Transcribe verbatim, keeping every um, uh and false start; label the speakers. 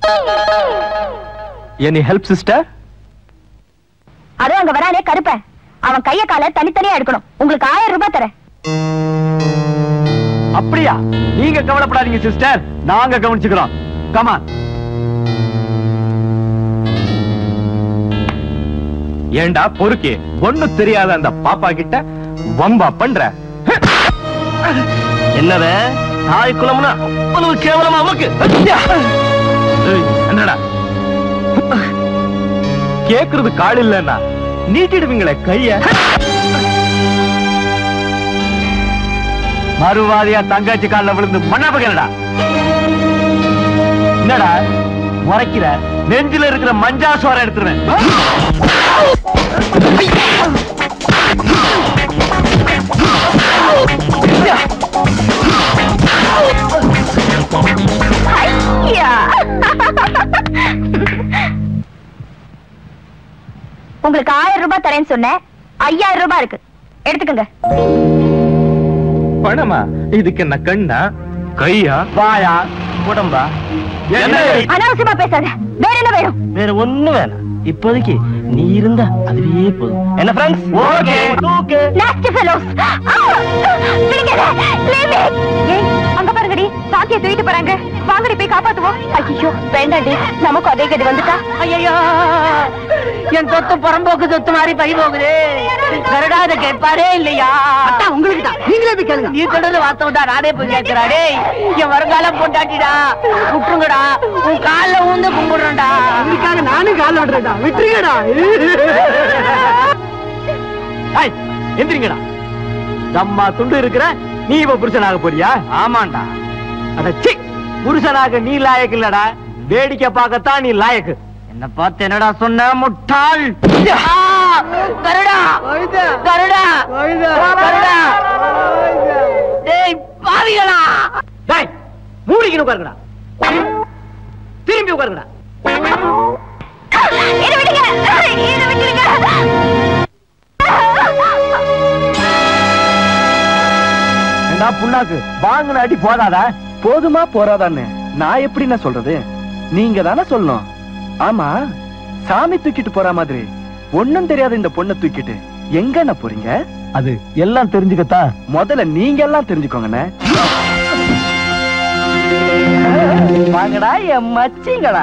Speaker 1: Any help, sister?
Speaker 2: அதோ அங்க வரானே கருப்பேன். அவன் கைய கால தனித்தனியா எடுக்கணும். உங்களுக்கு ஆயிரம் ரூபாய் தரேன்.
Speaker 1: அப்படியா? நீங்க கவலைப்படாதீங்க சிஸ்டர், நாங்க கவனிச்சுக்கிறோம். Come on. ஏண்டா பொறுக்கே, ஒண்ணு தெரியாத அந்த பாப்பா கிட்ட வம்பா பண்ற?
Speaker 3: என்னவே தாய் குலம்னா அவ்வளவு கேவலமா நமக்கு?
Speaker 1: என்னடா கேக்குறது கால் இல்லன்னா நீட்டிடுவீங்களே கைய. மறுவாதியா தங்காச்சி காலில் விழுந்து மண்ணாப்ப கேளடா. என்னடா முறைக்கிற? நெஞ்சில இருக்கிற மஞ்சா சோரை எடுத்துருவேன்.
Speaker 2: உங்களுக்கு ஆயிரம் ரூபாய் தரேன்னு சொன்னேன். ஐயாயிரம் ரூபாய் இருக்கு, எடுத்துக்கங்க.
Speaker 1: பணமா? இதுக்கு என்ன கண்ணா கையா வாயா உடம்பா?
Speaker 2: அனாவசியமா பேசாத. வேற என்ன வேணும்?
Speaker 3: வேற ஒண்ணு வேணாம். இப்போதைக்கு நீ இருந்தா அதுவே போதும். என்ன friends? Okay okay.
Speaker 2: Nasty fellows. அங்க பாருங்கடி, பாக்கிய தூக்கிட்டு போறாங்க. வாங்கடி போய் காப்பாத்துவோம். ஐயோ வேண்டாண்டி, நமக்கு அதே கதி வந்துட்டா.
Speaker 4: ஐயோ என் சொத்து புறம்போக்கு சொத்து மாதிரி பறி போகுது. கரடாத கேட்பாரே இல்லையா? உங்களுக்கு தான், நீங்களே போய் கேளுங்க. நீ சொல்றது வாஸ்தவம் தான், நானே போய் கேட்கிறாடே. என் வருங்காலம் போட்டாட்டிடா, விட்டுருங்கடா. உன் காலில் ஊந்து கும்பிடுறேன்டா. அதுக்காக நானும் காலில் விடுறேன்டா, விட்டுருங்கடா.
Speaker 1: எந்திரிங்கடா. தம்மா துண்டு இருக்கிற நீ இப்ப புருஷனாக போறியா? ஆமாண்டா. அடச்சி, புருஷனாக நீ லாயக்கு இல்லடா, வேடிக்கை பார்க்கத்தான் நீ லாயக்கு.
Speaker 3: என்ன பார்த்து என்னடா சொன்ன முட்டாள்?
Speaker 4: கருடா கருடா கருடா. டேய் பாவிகளா,
Speaker 3: டேய் மூடிக்கிட்டு உட்காருங்கடா. திரும்பி உட்காருங்கடா.
Speaker 2: இத விடுங்க, இத விட்டுருங்க.
Speaker 1: என்ன புண்ணாக்கு வாங்கின அடி போதாதா? போதுமா போறாதான்னு நான் எப்படி நான் சொல்றது? நீங்க தானே சொல்லணும். ஆமா, சாமி தூக்கிட்டு போற மாதிரி ஒண்ணும் தெரியாத இந்த பொண்ணை தூக்கிட்டு எங்க என்ன போறீங்க? அது எல்லாம் தெரிஞ்சுக்கத்தா முதல்ல நீங்க எல்லாம் தெரிஞ்சுக்கோங்கண்ணே.
Speaker 4: வாங்கடா என் மச்சிங்கடா.